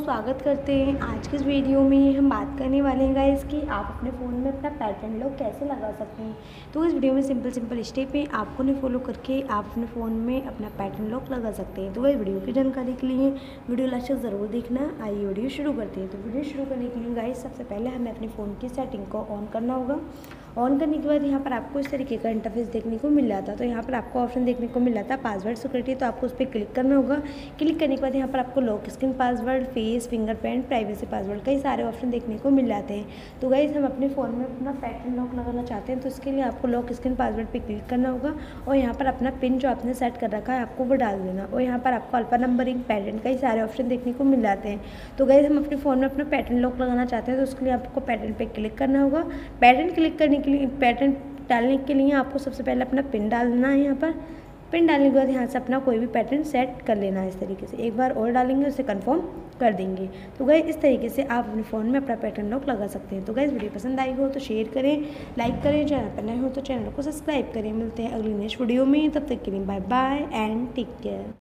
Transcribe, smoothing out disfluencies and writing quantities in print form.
स्वागत करते हैं। आज के इस वीडियो में हम बात करने वाले हैं गाइस कि आप अपने फ़ोन में अपना पैटर्न लॉक कैसे लगा सकते हैं। तो इस वीडियो में सिंपल स्टेप है, आपको नहीं फॉलो करके आप अपने फ़ोन में अपना पैटर्न लॉक लगा सकते हैं। तो गाइस वीडियो की जानकारी के लिए वीडियो लास्ट तक ज़रूर देखना। आइए वीडियो शुरू करते हैं। तो वीडियो शुरू करने के लिए गाइस सबसे पहले हमें अपने फ़ोन की सेटिंग को ऑन करना होगा। ऑन करने के बाद यहाँ पर आपको इस तरीके का इंटरफेस देखने को मिल जाता है। तो यहाँ पर आपको ऑप्शन देखने को मिल जाता है पासवर्ड सिक्योरिटी, तो आपको उस पर क्लिक करना होगा। क्लिक करने के बाद यहाँ पर आपको lock screen password, face, fingerprint, privacy password, कई सारे ऑप्शन देखने को मिल जाते हैं। तो गाइस हम अपने फ़ोन में अपना पैटर्न लॉक लगाना चाहते हैं, तो इसके लिए आपको लॉक स्क्रीन पासवर्ड पर क्लिक करना होगा और यहाँ पर अपना पिन जो आपने सेट कर रखा है आपको वो डाल देना। और यहाँ पर आपको अल्फा नंबरिंग, पैटर्न, कई सारे ऑप्शन देखने को मिल जाते हैं। तो गाइस हम अपने फ़ोन में अपना पैटर्न लॉक लगाना चाहते हैं, तो उसके लिए आपको पैटर्न पे क्लिक करना होगा। पैटर्न क्लिक करने के लिए, पैटर्न डालने के लिए आपको सबसे पहले अपना पिन डालना है। यहाँ पर पिन डालने के बाद यहाँ से अपना कोई भी पैटर्न सेट कर लेना है। इस तरीके से एक बार और डालेंगे, उसे कंफर्म कर देंगे। तो गाइस इस तरीके से आप अपने फ़ोन में अपना पैटर्न लॉक लगा सकते हैं। तो गाइस वीडियो पसंद आई हो तो शेयर करें, लाइक करें, चैनल पर नए हो तो चैनल को सब्सक्राइब करें। मिलते हैं अगली नेक्स्ट वीडियो में, तब तक के लिए bye bye and take care.